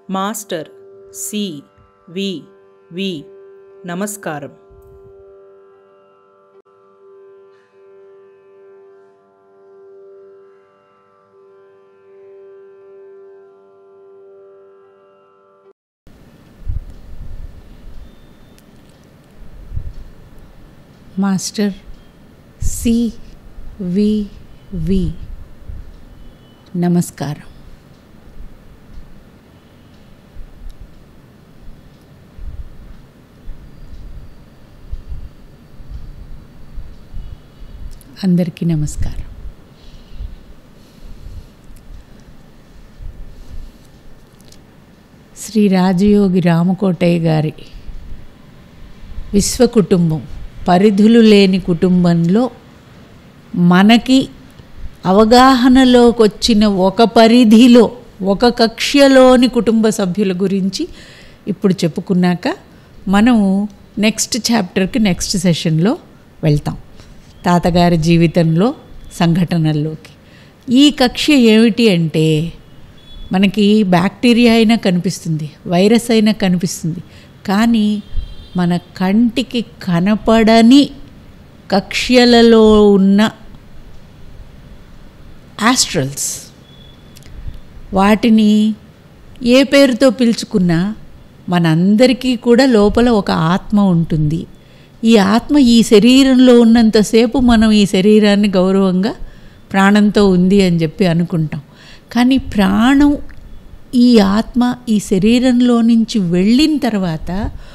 Master C V V. నమస్కారం. Master C V V. నమస్కారం. అందరికీ నమస్కారం. శ్రీ రాజయోగి రామకోటయ్య గారి విశ్వకుటుంబం, పరిధులు లేని కుటుంబంలో మనకి అవగాహనలోకి వచ్చిన ఒక పరిధిలో ఒక కక్ష్యలోని కుటుంబ సభ్యుల గురించి ఇప్పుడు చెప్పుకున్నాక మనము నెక్స్ట్ చాప్టర్కి నెక్స్ట్ సెషన్లో వెళ్తాం. తాతగారి జీవితంలో సంఘటనల్లోకి ఈ కక్ష్య ఏమిటి అంటే, మనకి బ్యాక్టీరియా అయినా కనిపిస్తుంది, వైరస్ అయినా కనిపిస్తుంది, కానీ మన కంటికి కనపడని కక్ష్యలలో ఉన్న ఆస్ట్రల్స్, వాటిని ఏ పేరుతో పిలుచుకున్నా మనందరికీ కూడా లోపల ఒక ఆత్మ ఉంటుంది. ఈ ఆత్మ ఈ శరీరంలో ఉన్నంతసేపు మనం ఈ శరీరాన్ని గౌరవంగా ప్రాణంతో ఉంది అని చెప్పి అనుకుంటాం. కానీ ప్రాణం, ఈ ఆత్మ ఈ శరీరంలో నుంచి వెళ్ళిన తర్వాత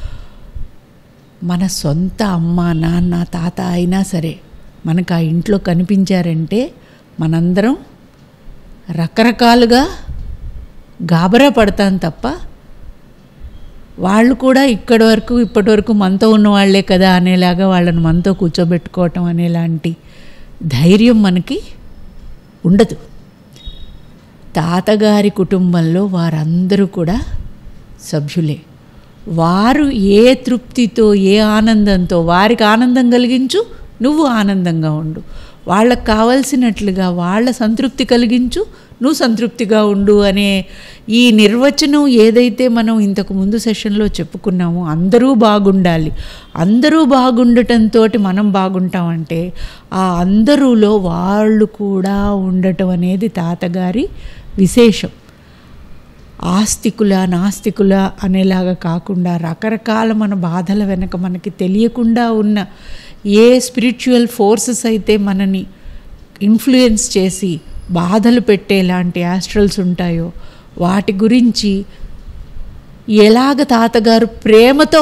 మన సొంత అమ్మ, నాన్న, తాత అయినా సరే మనకు ఆ ఇంట్లో కనిపించారంటే మనందరం రకరకాలుగా గాబరా పడతాం తప్ప, వాళ్ళు కూడా ఇప్పటి వరకు మనతో ఉన్నవాళ్లే కదా అనేలాగా వాళ్ళని మనతో కూర్చోబెట్టుకోవటం అనేలాంటి ధైర్యం మనకి ఉండదు. తాతగారి కుటుంబంలో వారందరూ కూడా సభ్యులే. వారు ఏ తృప్తితో, ఏ ఆనందంతో, వారికి ఆనందం కలిగించు, నువ్వు ఆనందంగా ఉండు. వాళ్ళకు కావలసినట్లుగా వాళ్ళ సంతృప్తి కలిగించు, నువ్వు సంతృప్తిగా ఉండు అనే ఈ నిర్వచనం ఏదైతే మనం ఇంతకు ముందు సెషన్లో చెప్పుకున్నామో, అందరూ బాగుండాలి, అందరూ బాగుండటంతో మనం బాగుంటామంటే ఆ అందరూలో వాళ్ళు కూడా ఉండటం అనేది తాతగారి విశేషం. ఆస్తికుల నాస్తికుల అనేలాగా కాకుండా రకరకాల మన బాధల వెనక మనకి తెలియకుండా ఉన్న ఏ స్పిరిచువల్ ఫోర్సెస్ అయితే మనని ఇన్ఫ్లుయెన్స్ చేసి బాధలు పెట్టేలాంటి ఆస్ట్రల్స్ ఉంటాయో వాటి గురించి ఎలాగ తాతగారు ప్రేమతో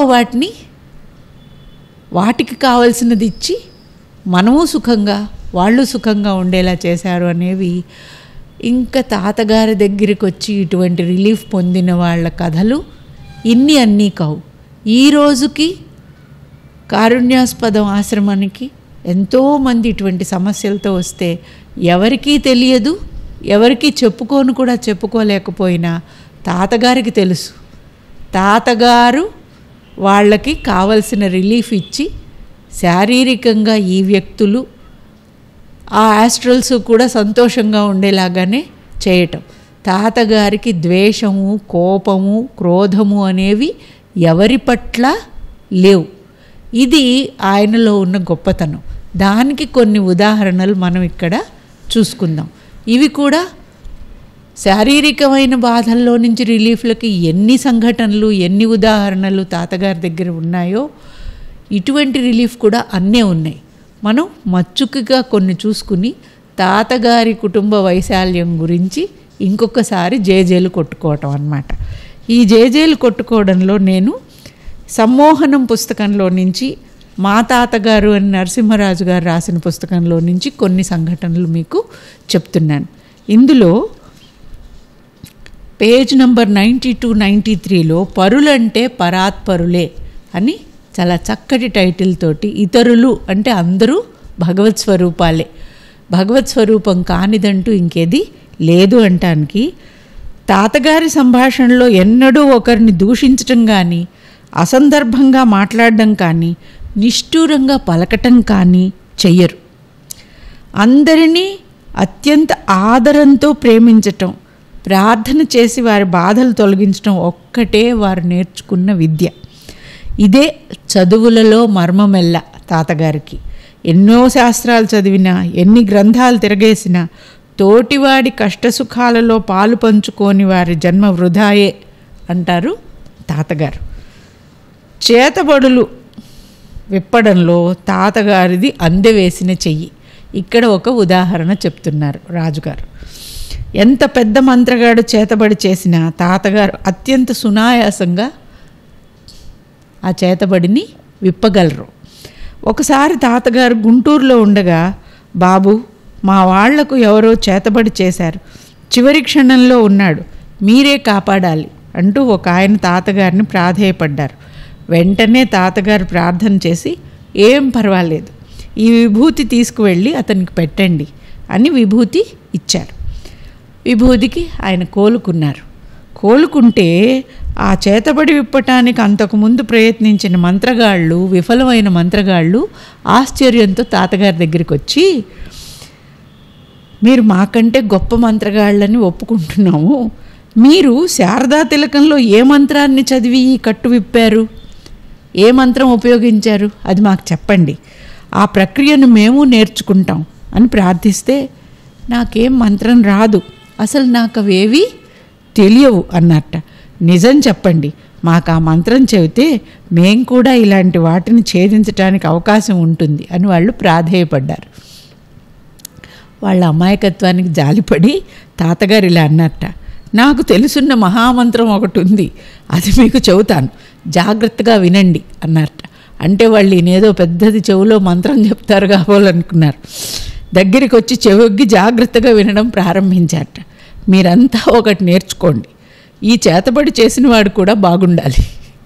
వాటికి కావలసినది ఇచ్చి మనము సుఖంగా వాళ్ళు సుఖంగా ఉండేలా చేశారు అనేవి, ఇంకా తాతగారి దగ్గరికి వచ్చి ఇటువంటి రిలీఫ్ పొందిన వాళ్ళ కథలు అన్నీ కావు. ఈ రోజుకి కారుణ్యాస్పదం ఆశ్రమానికి ఎంతోమంది ఇటువంటి సమస్యలతో వస్తే ఎవరికీ తెలియదు, ఎవరికీ చెప్పుకోలేకపోయినా తాతగారికి తెలుసు. తాతగారు వాళ్ళకి కావలసిన రిలీఫ్ ఇచ్చి శారీరకంగా ఈ వ్యక్తులు, ఆ ఆస్ట్రల్స్ కూడా సంతోషంగా ఉండేలాగానే చేయటం. తాతగారికి ద్వేషము, కోపము, క్రోధము అనేవి ఎవరి పట్ల లేవు. ఇది ఆయనలో ఉన్న గొప్పతనం. దానికి కొన్ని ఉదాహరణలు మనం ఇక్కడ చూసుకుందాం. ఇవి కూడా శారీరకమైన బాధల్లో నుంచి రిలీఫ్లకి ఎన్ని సంఘటనలు, ఎన్ని ఉదాహరణలు తాతగారి దగ్గర ఉన్నాయో ఇటువంటి రిలీఫ్ కూడా అన్నీ ఉన్నాయి. మనం మచ్చుకగా కొన్ని చూసుకుని తాతగారి కుటుంబ వైశాల్యం గురించి ఇంకొకసారి జేజేలు కొట్టుకోవటం అన్నమాట. ఈ జేజేలు కొట్టుకోవడంలో నేను సమ్మోహనం పుస్తకంలో నుంచి, మా తాతగారు అని నరసింహరాజు గారు రాసిన పుస్తకంలో నుంచి కొన్ని సంఘటనలు మీకు చెప్తున్నాను. ఇందులో పేజ్ నంబర్ 92-93లో పరులంటే పరాత్పరులే అని చాలా చక్కటి టైటిల్ తోటి, ఇతరులు అంటే అందరూ భగవత్ స్వరూపాలే, భగవత్ స్వరూపం కానిదంటూ ఇంకేది లేదు అంటానికి తాతగారి సంభాషణలో ఎన్నడూ ఒకరిని దూషించటం కానీ, అసందర్భంగా మాట్లాడడం కానీ, నిష్ఠూరంగా పలకటం కానీ చెయ్యరు. అందరినీ అత్యంత ఆదరంతో ప్రేమించటం, ప్రార్థన చేసి వారి బాధలు తొలగించడం ఒక్కటే వారు నేర్చుకున్న విద్య. ఇదే చదువులలో మర్మమెల్ల తాతగారికి. ఎన్నో శాస్త్రాలు చదివినా, ఎన్ని గ్రంథాలు తిరగేసినా తోటివాడి కష్టసుఖాలలో పాలు పంచుకోని వారి జన్మ వృధాయే అంటారు తాతగారు. చేతబడులు విప్పడంలో తాతగారిది అందెవేసిన చెయ్యి. ఇక్కడ ఒక ఉదాహరణ చెప్తున్నారు రాజుగారు. ఎంత పెద్ద మంత్రగాడు చేతబడి చేసినా తాతగారు అత్యంత సునాయాసంగా ఆ చేతబడిని విప్పగలరు. ఒకసారి తాతగారు గుంటూరులో ఉండగా, బాబు, మా వాళ్లకు ఎవరో చేతబడి చేశారు, చివరి క్షణంలో ఉన్నాడు, మీరే కాపాడాలి అంటూ ఒక ఆయన తాతగారిని ప్రాధేయపడ్డారు. వెంటనే తాతగారు ప్రార్థన చేసి, ఏం పర్వాలేదు, ఈ విభూతి తీసుకువెళ్ళి అతనికి పెట్టండి అని విభూతి ఇచ్చారు. విభూతికి ఆయన కోలుకున్నారు. కోలుకుంటే ఆ చేతబడి విప్పటానికి అంతకుముందు ప్రయత్నించిన మంత్రగాళ్ళు, విఫలమైన మంత్రగాళ్ళు ఆశ్చర్యంతో తాతగారి దగ్గరికి వచ్చి, మీరు మాకంటే గొప్ప మంత్రగాళ్ళని ఒప్పుకుంటున్నాము, మీరు శారదా తిలకంలో ఏ మంత్రాన్ని చదివి ఈ కట్టు విప్పారు, ఏ మంత్రం ఉపయోగించారు, అది మాకు చెప్పండి, ఆ ప్రక్రియను మేము నేర్చుకుంటాం అని ప్రార్థిస్తే, నాకేం మంత్రం రాదు, అసలు నాకు అవేవి తెలియవు అన్నట్ట. నిజం చెప్పండి, మాకు ఆ మంత్రం చెబితే మేం కూడా ఇలాంటి వాటిని ఛేదించడానికి అవకాశం ఉంటుంది అని వాళ్ళు ప్రాధేయపడ్డారు. వాళ్ళ అమాయకత్వానికి జాలిపడి తాతగారు ఇలా అన్నట్ట, నాకు తెలుసున్న మహామంత్రం ఒకటి ఉంది, అది మీకు చెబుతాను, జాగ్రత్తగా వినండి అన్నట్ట. అంటే వాళ్ళు ఈయనేదో పెద్దది చెవులో మంత్రం చెప్తారు కావాలనుకున్నారు. దగ్గరికి వచ్చి చెవొగ్గి జాగ్రత్తగా వినడం ప్రారంభించారట. మీరంతా ఒకటి నేర్చుకోండి, ఈ చేతబడి చేసిన వాడు కూడా బాగుండాలి,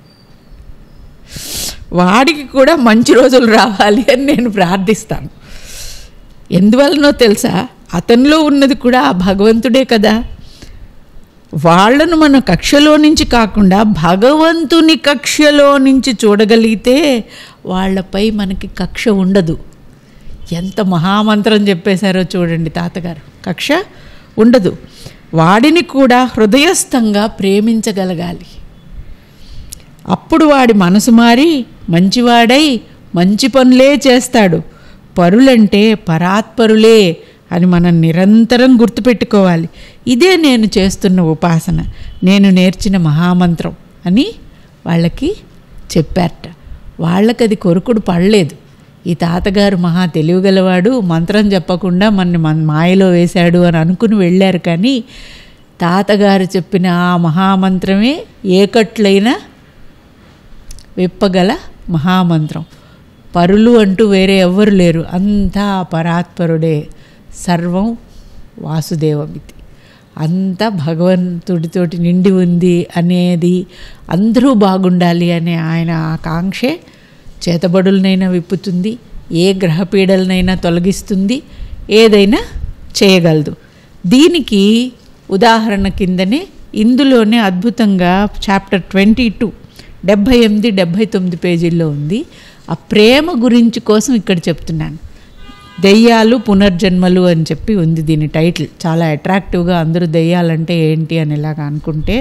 వాడికి కూడా మంచి రోజులు రావాలి అని నేను ప్రార్థిస్తాను. ఎందువలనో తెలుసా, అతనిలో ఉన్నది కూడా ఆ భగవంతుడే కదా. వాళ్లను మన కక్షలో నుంచి కాకుండా భగవంతుని కక్షలో నుంచి చూడగలిగితే వాళ్లపై మనకి కక్ష ఉండదు. ఎంత మహామంత్రం చెప్పేశారో చూడండి తాతగారు. కక్ష ఉండదు. వాడిని కూడా హృదయస్థంగా ప్రేమించగలగాలి. అప్పుడు వాడి మనసు మారి మంచివాడై మంచి పనులే చేస్తాడు. పరులంటే పరాత్పరులే అని మనం నిరంతరం గుర్తుపెట్టుకోవాలి. ఇదే నేను చేస్తున్న ఉపాసన, నేను నేర్చిన మహామంత్రం అని వాళ్ళకి చెప్పారట. వాళ్ళకి అది కొరుకుడు పడలేదు. ఈ తాతగారు మహా తెలివిగలవాడు, మంత్రం చెప్పకుండా మనని మాయలో వేశాడు అని అనుకుని వెళ్ళారు. కానీ తాతగారు చెప్పిన ఆ మహామంత్రమే ఏకట్లైన విప్పగల మహామంత్రం. పరులు అంటూ వేరే ఎవ్వరు లేరు, అంతా పరాత్పరుడే. సర్వం వాసుదేవమితి, అంతా భగవంతుడితోటి నిండి ఉంది అనేది, అందరూ బాగుండాలి అనే ఆయన ఆకాంక్షే చేతబడులనైనా విప్పుతుంది, ఏ గ్రహపీడలనైనా తొలగిస్తుంది, ఏదైనా చేయగలదు. దీనికి ఉదాహరణ కిందనే ఇందులోనే అద్భుతంగా చాప్టర్ 22 78, 79 పేజీల్లో ఉంది. ఆ ప్రేమ గురించి కోసం ఇక్కడ చెప్తున్నాను. దెయ్యాలు పునర్జన్మలు అని చెప్పి ఉంది దీని టైటిల్. చాలా అట్రాక్టివ్గా, అందరూ దెయ్యాలంటే ఏంటి అని ఇలాగా అనుకుంటే,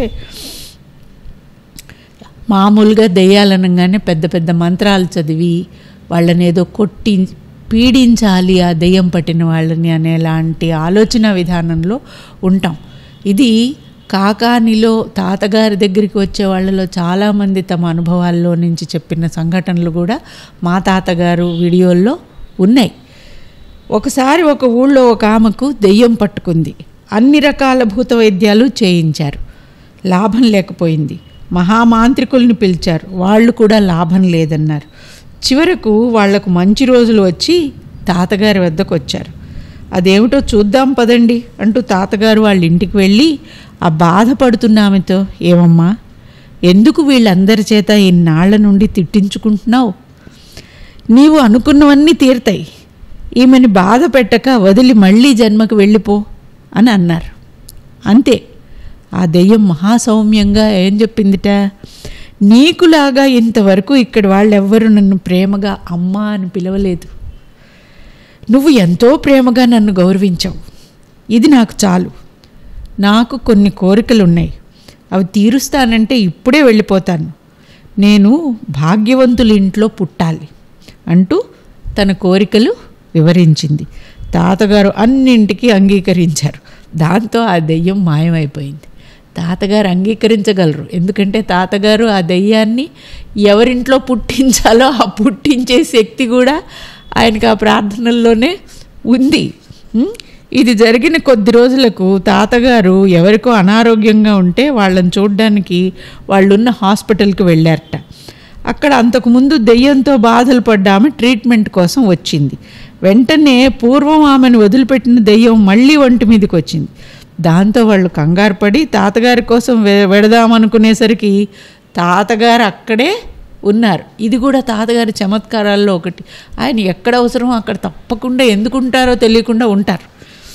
మామూలుగా దెయ్యాలనగానే పెద్ద పెద్ద మంత్రాలు చదివి వాళ్ళని ఏదో కొట్టి పీడించాలి ఆ దెయ్యం పట్టిన వాళ్ళని అనేలాంటి ఆలోచన విధానంలో ఉంటాం. ఇది కాకానిలో తాతగారి దగ్గరికి వచ్చే వాళ్ళలో చాలామంది తమ అనుభవాల్లో నుంచి చెప్పిన సంఘటనలు కూడా మా తాతగారు వీడియోల్లో ఉన్నాయి. ఒకసారి ఒక ఊళ్ళో ఒక ఆమెకు దెయ్యం పట్టుకుంది. అన్ని రకాల భూత వైద్యాలు చేయించారు, లాభం లేకపోయింది. మహామాంత్రికుల్ని పిలిచారు, వాళ్ళు కూడా లాభం లేదన్నారు. చివరకు వాళ్లకు మంచి రోజులు వచ్చి తాతగారి వద్దకు వచ్చారు. అదేమిటో చూద్దాం పదండి అంటూ తాతగారు వాళ్ళ ఇంటికి వెళ్ళి ఆ బాధపడుతున్న ఆమెతో, ఏమమ్మా, ఎందుకు వీళ్ళందరి చేత ఇన్నాళ్ల నుండి తిట్టించుకుంటున్నావు? నీవు అనుకున్నవన్నీ తీరుతాయి, ఈమెని బాధ పెట్టక వదిలి మళ్ళీ జన్మకు వెళ్ళిపో అని అన్నారు. అంతే. ఆ దెయ్యం మహాసౌమ్యంగా ఏం చెప్పిందిట, నీకులాగా ఇంతవరకు ఇక్కడ వాళ్ళెవ్వరూ నన్ను ప్రేమగా అమ్మా అని పిలవలేదు. నువ్వు ఎంతో ప్రేమగా నన్ను గౌరవించావు, ఇది నాకు చాలు. నాకు కొన్ని కోరికలు ఉన్నాయి, అవి తీరుస్తానంటే ఇప్పుడే వెళ్ళిపోతాను. నేను భాగ్యవంతుల ఇంట్లో పుట్టాలి అంటూ తన కోరికలు వివరించింది. తాతగారు అన్నింటికీ అంగీకరించారు. దాంతో ఆ దెయ్యం మాయమైపోయింది. తాతగారు అంగీకరించగలరు, ఎందుకంటే తాతగారు ఆ దెయ్యాన్ని ఎవరింట్లో పుట్టించాలో ఆ పుట్టించే శక్తి కూడా ఆయనకు ఆ ప్రార్థనల్లోనే ఉంది. ఇది జరిగిన కొద్ది రోజులకు తాతగారు ఎవరికో అనారోగ్యంగా ఉంటే వాళ్ళని చూడడానికి వాళ్ళున్న హాస్పిటల్కి వెళ్ళారట. అక్కడ అంతకుముందు దెయ్యంతో బాధలు పడ్డ ఆమె ట్రీట్మెంట్ కోసం వచ్చింది. వెంటనే పూర్వం ఆమెను వదిలిపెట్టిన దెయ్యం మళ్ళీ ఒంటి మీదకి వచ్చింది. దాంతో వాళ్ళు కంగారు పడి తాతగారి కోసం వెడదామనుకునేసరికి తాతగారు అక్కడే ఉన్నారు. ఇది కూడా తాతగారి చమత్కారాల్లో ఒకటి. ఆయన ఎక్కడ అవసరమో అక్కడ తప్పకుండా ఎందుకుంటారో తెలియకుండా ఉంటారు.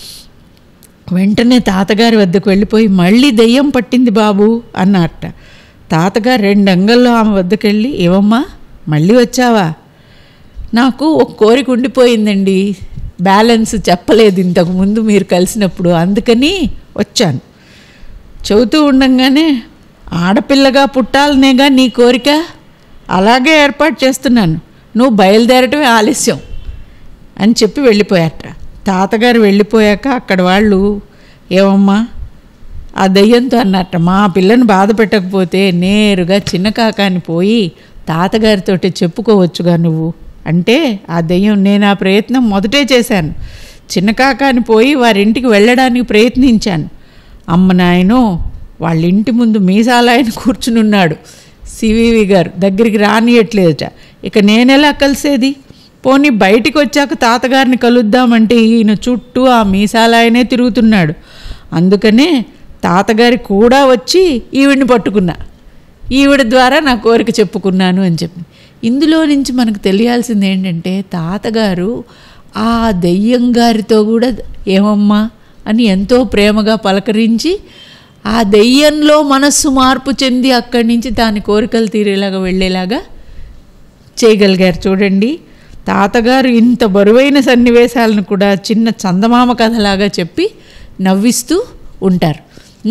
వెంటనే తాతగారి వద్దకు వెళ్ళిపోయి, మళ్ళీ దెయ్యం పట్టింది బాబు అన్నారట. తాతగారు 2 అంగల్లో ఆమె వద్దకు వెళ్ళి, ఏవమ్మా మళ్ళీ వచ్చావా? నాకు ఒక కోరిక ఉండిపోయిందండి, బ్యాలెన్స్ చెప్పలేదు ఇంతకుముందు మీరు కలిసినప్పుడు, అందుకని వచ్చాను. చెబుతూ ఉండంగానే, ఆడపిల్లగా పుట్టాలనేగా నీ కోరిక, అలాగే ఏర్పాటు చేస్తున్నాను, నువ్వు బయలుదేరటమే ఆలస్యం అని చెప్పి వెళ్ళిపోయారట. తాతగారు వెళ్ళిపోయాక అక్కడ వాళ్ళు, ఏమమ్మా ఆ దయ్యంతో అన్నట్ట, మా పిల్లని బాధ పెట్టకపోతే నేరుగా చిన్న కాకాని పోయి తాతగారితోటి చెప్పుకోవచ్చుగా నువ్వు అంటే, ఆ దెయ్యం, నేను ఆ ప్రయత్నం మొదటే చేశాను, చిన్న కాకాని పోయి వారింటికి వెళ్ళడానికి ప్రయత్నించాను. అమ్మ నాయనో, వాళ్ళ ఇంటి ముందు మీసాలాయన కూర్చునున్నాడు, సివివి గారు దగ్గరికి రానియట్లేదట. ఇక నేనెలా కలిసేది? పోనీ బయటికి వచ్చాక తాతగారిని కలుద్దామంటే ఈయన చుట్టూ ఆ మీసాలాయనే తిరుగుతున్నాడు. అందుకనే తాతగారి కూడా వచ్చి ఈవిడిని పట్టుకున్నా, ఈవిడ ద్వారా నా కోరిక చెప్పుకున్నాను అని చెప్పి. ఇందులో నుంచి మనకు తెలియాల్సింది ఏంటంటే, తాతగారు ఆ దెయ్యం గారితో కూడా ఏమమ్మా అని ఎంతో ప్రేమగా పలకరించి ఆ దెయ్యంలో మనస్సు మార్పు చెంది అక్కడి నుంచి దాని కోరికలు తీరేలాగా వెళ్ళేలాగా చేయగలిగారు. చూడండి, తాతగారు ఇంత బరువైన సన్నివేశాలను కూడా చిన్న చందమామ కథలాగా చెప్పి నవ్విస్తూ ఉంటారు.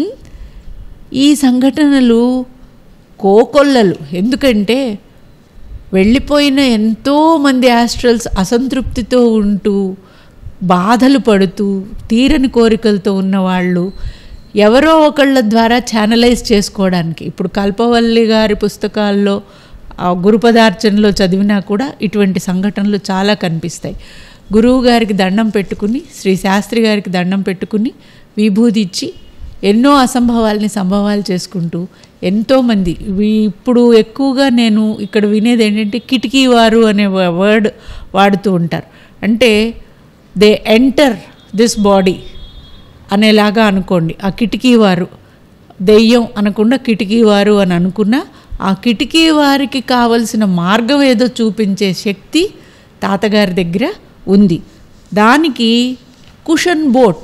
ఈ సంఘటనలు కోకొల్లలు, ఎందుకంటే వెళ్ళిపోయిన ఎంతోమంది ఆస్ట్రల్స్ అసంతృప్తితో ఉంటూ బాధలు పడుతూ తీరని కోరికలతో ఉన్నవాళ్ళు ఎవరో ఒకళ్ళ ద్వారా ఛానలైజ్ చేసుకోవడానికి, ఇప్పుడు కల్పవల్లి గారి పుస్తకాల్లో గురుపదార్చనలో చదివినా కూడా ఇటువంటి సంఘటనలు చాలా కనిపిస్తాయి. గురువు గారికి దండం పెట్టుకుని, శ్రీ శాస్త్రి గారికి దండం పెట్టుకుని విభూది ఇచ్చి ఎన్నో అసంభవాల్ని సంభవాలు చేసుకుంటూ ఎంతోమంది, ఇప్పుడు ఎక్కువగా నేను ఇక్కడ వినేది ఏంటంటే కిటికీ వారు అనే వర్డ్ వాడుతూ ఉంటారు. అంటే దే ఎంటర్ దిస్ బాడీ అనేలాగా అనుకోండి. ఆ కిటికీ వారు దెయ్యం అనకుండా కిటికీ వారు అని అనుకున్న ఆ కిటికీ వారికి కావలసిన మార్గం ఏదో చూపించే శక్తి తాతగారి దగ్గర ఉంది. దానికి కుషన్ బోట్,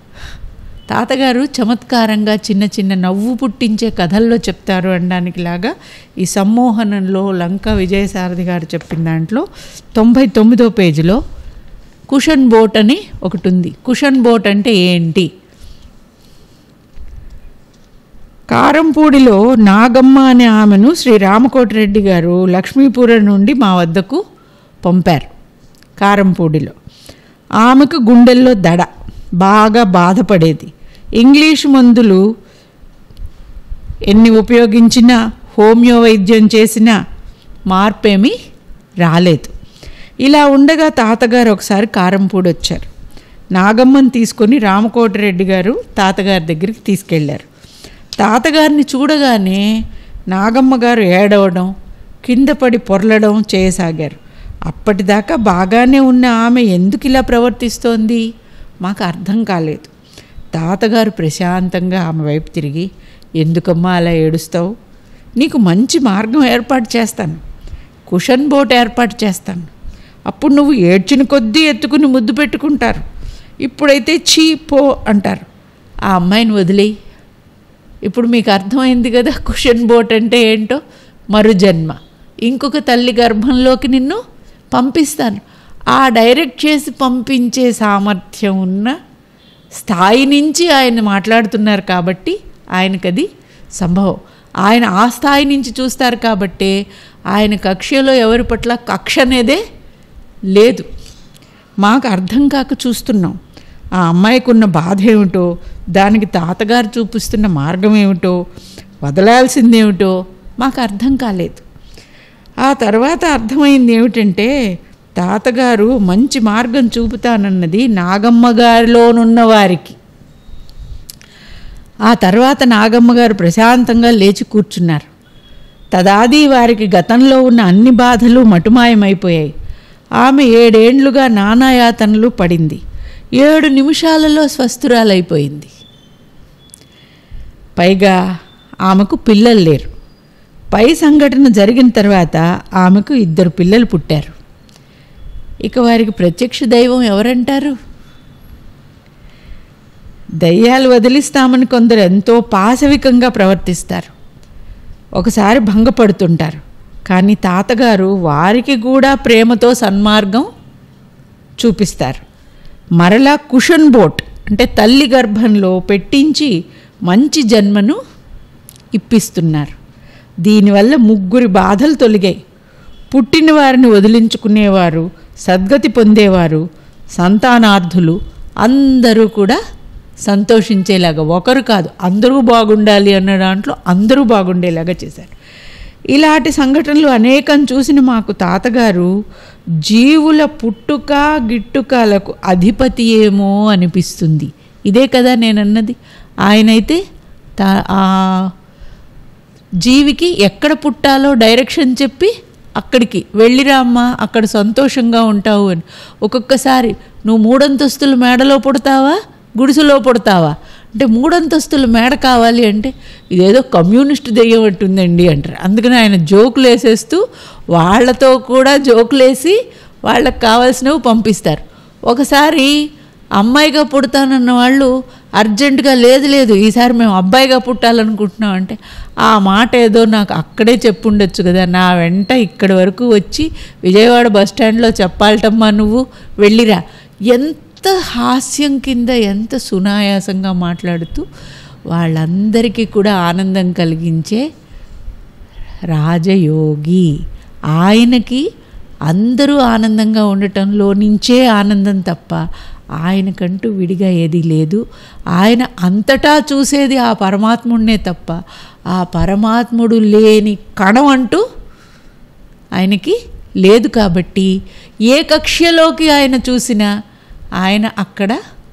తాతగారు చమత్కారంగా చిన్న చిన్న నవ్వు పుట్టించే కథల్లో చెప్తారు అనడానికి లాగా ఈ సమ్మోహనంలో లంకా విజయసారథి గారు చెప్పిన దాంట్లో 99వ పేజీలో కుషన్ బోట్ అని ఒకటి ఉంది. కుషన్ బోట్ అంటే ఏంటి? కారంపూడిలో నాగమ్మ అనే ఆమెను శ్రీ రామకోటిరెడ్డి గారు లక్ష్మీపురం నుండి మా వద్దకు పంపారు. కారంపూడిలో ఆమెకు గుండెల్లో దడ, బాగా బాధపడేది. ఇంగ్లీషు మందులు ఎన్ని ఉపయోగించినా, హోమియో వైద్యం చేసినా మార్పేమీ రాలేదు. ఇలా ఉండగా తాతగారు ఒకసారి కారంపూడి వచ్చారు. నాగమ్మని తీసుకొని రామకోటిరెడ్డి గారు తాతగారి దగ్గరికి తీసుకెళ్లారు. తాతగారిని చూడగానే నాగమ్మ గారు ఏడవడం, కింద పడి పొర్లడం చేయసాగారు. అప్పటిదాకా బాగానే ఉన్న ఆమె ఎందుకు ఇలా ప్రవర్తిస్తోంది మాకు అర్థం కాలేదు. తాతగారు ప్రశాంతంగా ఆమె వైపు తిరిగి, ఎందుకమ్మా అలా ఏడుస్తావు? నీకు మంచి మార్గం ఏర్పాటు చేస్తాను, కుషన్ బోట్ ఏర్పాటు చేస్తాను. అప్పుడు నువ్వు ఏడ్చిన కొద్దీ ఎత్తుకుని ముద్దు పెట్టుకుంటారు. ఇప్పుడైతే చీ పో అంటారు. ఆ అమ్మాయిని వదిలేయి. ఇప్పుడు మీకు అర్థమైంది కదా కుషన్ బోట్ అంటే ఏంటో. మరుజన్మ, ఇంకొక తల్లి గర్భంలోకి నిన్ను పంపిస్తాను. ఆ డైరెక్ట్ చేసి పంపించే సామర్థ్యం ఉన్న స్థాయి నుంచి ఆయన మాట్లాడుతున్నారు కాబట్టి ఆయనకది సంభవం. ఆయన ఆ స్థాయి నుంచి చూస్తారు కాబట్టే ఆయన కక్షలో ఎవరి పట్ల కక్ష అనేదే లేదు. మాకు అర్థం కాక చూస్తున్నాం. ఆ అమ్మాయికి ఉన్న బాధ ఏమిటో, దానికి తాతగారు చూపిస్తున్న మార్గం ఏమిటో, వదలాల్సిందేమిటో మాకు అర్థం కాలేదు. ఆ తర్వాత అర్థమైంది ఏమిటంటే, తాతగారు మంచి మార్గం చూపుతానన్నది నాగమ్మ గారిలోనున్న వారికి. ఆ తర్వాత నాగమ్మ గారు ప్రశాంతంగా లేచి కూర్చున్నారు. తదాది వారికి గతంలో ఉన్న అన్ని బాధలు మటుమాయమైపోయాయి. ఆమె 7 ఏండ్లుగా నానాయాతనలు పడింది. 7 నిమిషాలలో స్వస్థురాలైపోయింది. పైగా ఆమెకు పిల్లలు లేరు. పై సంఘటన జరిగిన తర్వాత ఆమెకు 2 పిల్లలు పుట్టారు. ఇక వారికి ప్రత్యక్ష దైవం ఎవరంటారు? దయ్యాలు వదిలిస్తామని కొందరు ఎంతో పాశవికంగా ప్రవర్తిస్తారు, ఒకసారి భంగపడుతుంటారు. కానీ తాతగారు వారికి కూడా ప్రేమతో సన్మార్గం చూపిస్తారు. మరలా కుషన్ బోట్ అంటే తల్లి గర్భంలో పెట్టించి మంచి జన్మను ఇప్పిస్తున్నారు. దీనివల్ల 3 బాధలు తొలగాయి. పుట్టిన వారిని వదిలించుకునేవారు, సద్గతి పొందేవారు, సంతానార్థులు అందరూ కూడా సంతోషించేలాగా, ఒకరు కాదు అందరూ బాగుండాలి అన్న దాంట్లో అందరూ బాగుండేలాగా చేశారు. ఇలాంటి సంఘటనలు అనేకం చూసిన మాకు తాతగారు జీవుల పుట్టుక గిట్టుకలకు అధిపతి ఏమో అనిపిస్తుంది. ఇదే కదా నేనన్నది. ఆయనైతే జీవికి ఎక్కడ పుట్టాలో డైరెక్షన్ చెప్పి అక్కడికి వెళ్ళిరామ్మా, అక్కడ సంతోషంగా ఉంటావు అని. ఒక్కొక్కసారి నువ్వు 3 అంతస్తుల మేడలో పుడతావా, గుడిసెలో పుడతావా అంటే 3 అంతస్తుల మేడ కావాలి అంటే ఇదేదో కమ్యూనిస్ట్ దెయ్యం అంటుందండి అంటారు. అందుకని ఆయన జోకులు వేసేస్తూ వాళ్ళతో కూడా జోకులేసి వాళ్ళకి కావాల్సినవి పంపిస్తారు. ఒకసారి అమ్మాయిగా పుడతానన్న వాళ్ళు అర్జెంటుగా లేదు ఈసారి మేము అబ్బాయిగా పుట్టాలనుకుంటున్నాం అంటే ఆ మాట ఏదో నాకు అక్కడే చెప్పుండొచ్చు కదా, నా వెంట ఇక్కడి వరకు వచ్చి విజయవాడ బస్టాండ్లో చెప్పాలటమ్మా నువ్వు వెళ్ళిరా. ఎంత హాస్యం కింద ఎంత సునాయాసంగా మాట్లాడుతూ వాళ్ళందరికీ కూడా ఆనందం కలిగించే రాజయోగి. ఆయనకి అందరూ ఆనందంగా ఉండటంలో నుంచే ఆనందం తప్ప ఆయనకంటూ విడిగా ఏదీ లేదు. ఆయన అంతటా చూసేది ఆ పరమాత్ముడినే తప్ప ఆ పరమాత్ముడు లేని కణం అంటూ ఆయనకి లేదు. కాబట్టి ఏ కక్ష్యలోకి ఆయన చూసినా ఆయన అక్కడ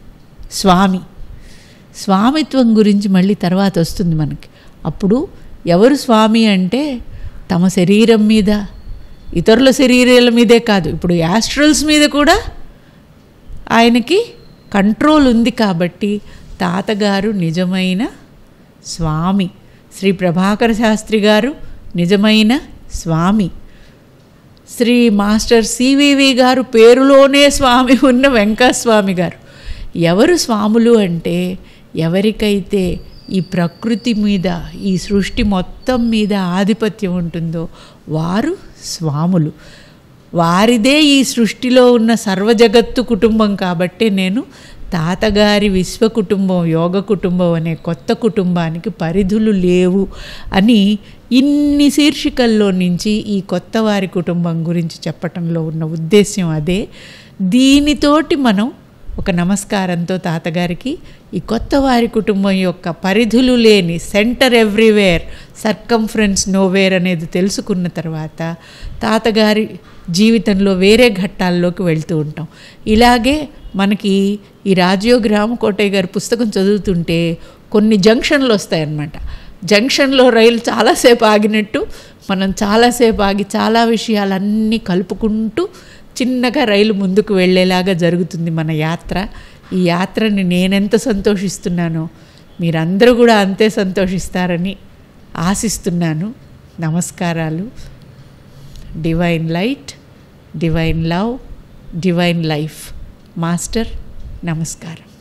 స్వామిత్వం గురించి మళ్ళీ తర్వాత వస్తుంది మనకి. అప్పుడు ఎవరు స్వామి అంటే తమ శరీరం మీద, ఇతరుల శరీరాల మీదే కాదు, ఇప్పుడు యాస్ట్రల్స్ మీద కూడా ఆయనకి కంట్రోల్ ఉంది. కాబట్టి తాతగారు నిజమైన స్వామి, శ్రీ ప్రభాకర శాస్త్రి గారు నిజమైన స్వామి, శ్రీ మాస్టర్ సివివి గారు పేరులోనే స్వామి ఉన్న వెంకటస్వామి గారు. ఎవరు స్వాములు అంటే ఎవరికైతే ఈ ప్రకృతి మీద, ఈ సృష్టి మొత్తం మీద ఆధిపత్యం ఉంటుందో వారు స్వాములు. వారిదే ఈ సృష్టిలో ఉన్న సర్వజగత్తు కుటుంబం. కాబట్టే నేను తాతగారి విశ్వ కుటుంబం, యోగ కుటుంబం అనే కొత్త కుటుంబానికి పరిధులు లేవు అని ఇన్ని శీర్షికల్లో నుంచి ఈ కొత్త వారి కుటుంబం గురించి చెప్పటంలో ఉన్న ఉద్దేశ్యం అదే. దీనితోటి మనం ఒక నమస్కారంతో తాతగారికి ఈ కొత్త వారి కుటుంబం యొక్క పరిధులు లేని సెంటర్ ఎవ్రీవేర్, సర్కంఫరెన్స్ నోవేర్ అనేది తెలుసుకున్న తర్వాత తాతగారి జీవితంలో వేరే ఘట్టాల్లోకి వెళ్తూ ఉంటాం. ఇలాగే మనకి ఈ రాజయోగి రామకోటయ్య గారి పుస్తకం చదువుతుంటే కొన్ని జంక్షన్లు వస్తాయన్నమాట. జంక్షన్లో రైలు చాలాసేపు ఆగినట్టు మనం చాలాసేపు ఆగి చాలా విషయాలన్నీ కలుపుకుంటూ చిన్నగా రైలు ముందుకు వెళ్ళేలాగా జరుగుతుంది మన యాత్ర. ఈ యాత్రని నేనెంత సంతోషిస్తున్నానో మీరందరూ కూడా అంతే సంతోషిస్తారని ఆశిస్తున్నాను. నమస్కారాలు. Divine light, divine love, divine life. Master నమస్కారం.